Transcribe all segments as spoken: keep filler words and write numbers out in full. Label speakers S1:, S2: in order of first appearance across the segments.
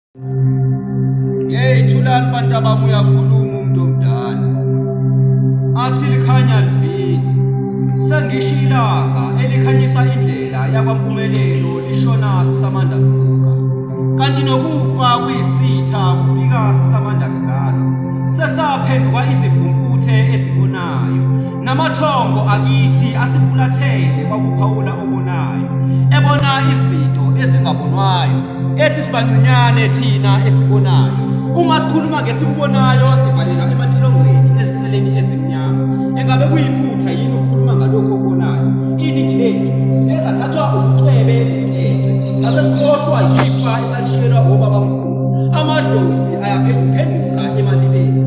S1: Hey thulani bantu abami uyakhuluma umuntu omdala. Athi likhanya livini. Sengishilanga elikhanyisa indlela yakwaMpumelelo lishona sisamanda kuka. Kanti nokufa kuyisitha kufika sisamanda kuzalo. Sesaphenduka izibhumputhe ezibonayo. Namathongo akithi asifulathele kwakuphawula obonayo. Ebona izinto ezingabonwayo. Ethi sibancinyane thina esibonayo. Uma sikhuluma ngesikubonayo sivalela emathilongweni eziseleni ezimnyama. Engabe kuyiphutha yini ukukhuluma ngalokho obonayo? Iningi lethu siyesathathwa ubucwebe neqece. Sasesikhohlwa yifa esashiyelwa obabamkhulu. Amadlozi ayaphenduphenduka emalibeni.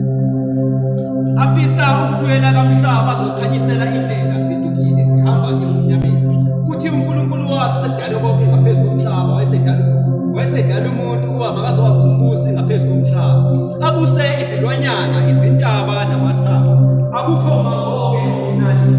S1: Afisa ukubuyela kamhlaba azosikhanyisela indlela sidukile sihamba emnyameni. Kuthi uNkulunkulu wathi sedale konke ngaphezu komhlaba wayesedala wayesedala umuntu ukuba makazoba umbusi ngaphezu komhlaba. Abuse izilwanyana, izintaba namathaba. Akukho magoke enani.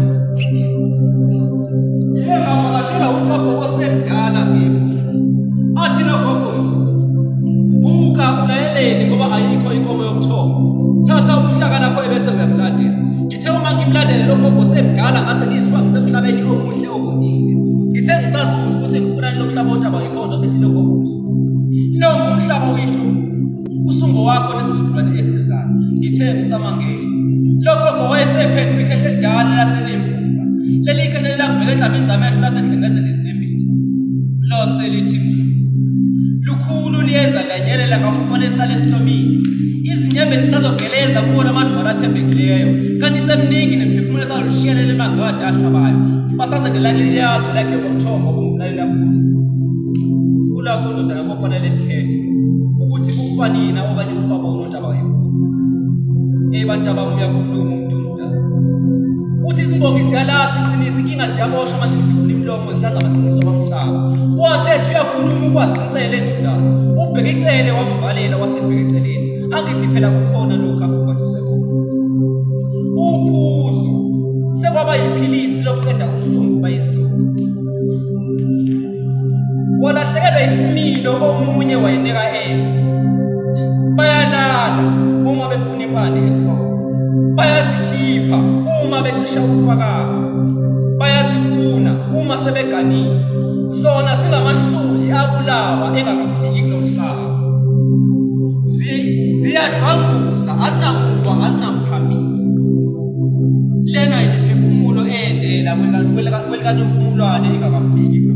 S1: Yena makashela ugogo osemdala kimi. Athi nogogo vuka ulayeleni ngoba ayikho inkomo yokuthoma. Thatha uhlaka lakho ebese uyamlandela. Ngithe uma ngimlandele lo gogo osemdala ngase ngizithiwa ngisemhlabeni omuhle ovundile. Ngithe ngisazibuza ukuthi ngifuna nomhlaba otaba ikhonzo sesilo gogo. Lo ngumhlaba wethu. Usungo wakho lesizulwane esizayo. Ngithe ngisamangele. Lo gogo wayesephenduka ikhehle elidala laselimbuka. Leli ikhehle lakubheka enhlamini zamehlo lasedlengezeni izinembezi. Lo selithi mfu. Lukhulu liyeza lanyelela kakhulu esihlale esihlomini. Izinyembezi sisazogeleza kuwo lamadwala athembekileyo. Kanti semningi nemphefumulo esalushiyelela emagwada ahlabayo. Basazendela liyazo lakhe ngomthombo kumlalela futhi. Kulapho ndodana kofanele nikhethe ukuthi kufa nina okanye kufa bona uNtaba wethu. Eh bantu abami uyakhuluma umuntu omdala. Uthi isimbongi siyalasa iqinisa inkinga siyaboshwa masisivula imlomo zilaza amaqiniso kwamhlaba. Wathi uyakhuluma ukwasinsele endodana. Ubheke icele wamvalela wasebheke eceleni. Angithi phela kukhona lokho afuba sisekhona. Uphuzo sekwaba yiphilisi lokuqeda ubuhlungu bayisona. Walahlekelwa isimilo omunye wayeneka ende. Bayalala uma befuna impande esona. Bayazikhipha uma becisha ubufakazi. Bayazifuna uma sebeganile. Sona singamahluli abulawa engakafiki kulomhlaba. Ziyadwanguza azinamuva azinamphambili. Lena imiphefumulo endela kwelika kwelika nompumulwane ingakafiki.